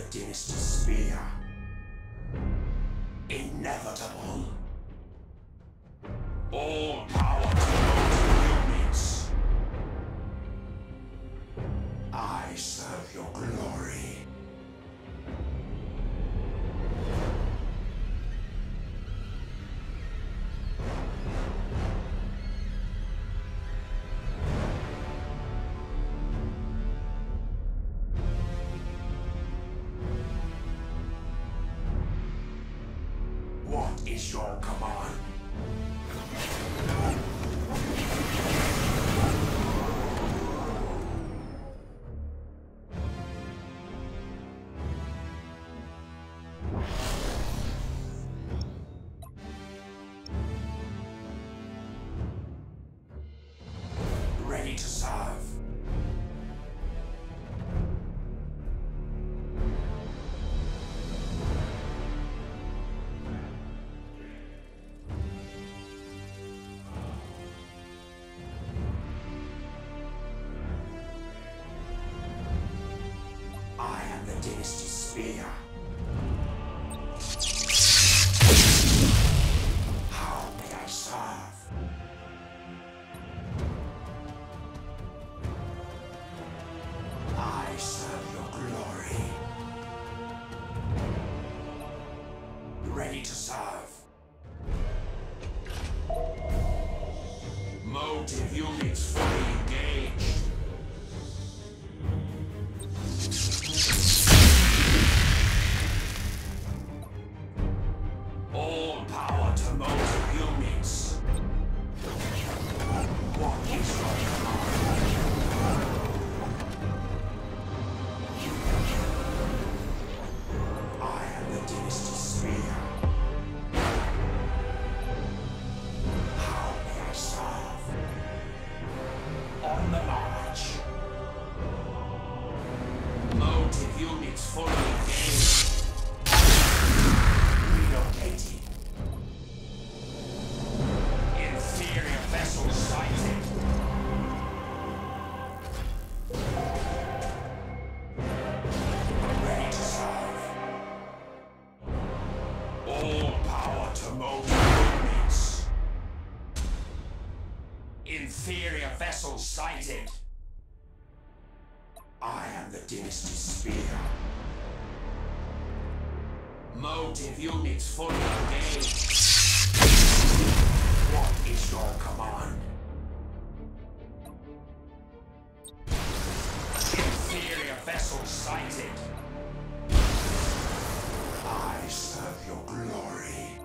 Dynasty Spear. Inevitable. All power to those units. I serve your glory. What is your command? Ready to serve. I am the Dynasty Spear. How may I serve? I serve your glory. Ready to serve. Motive units fully engaged. All power to motive units. What is your command? I am the Dynasty Spear. How may I serve? On the march. Motive units fully engaged. Relocating. Inferior vessel sighted. Ready to serve. All power to motive units. Inferior vessel sighted. I am the Dynasty Spear. Motive units fully engaged. What is your command? Inferior vessel sighted. I serve your glory.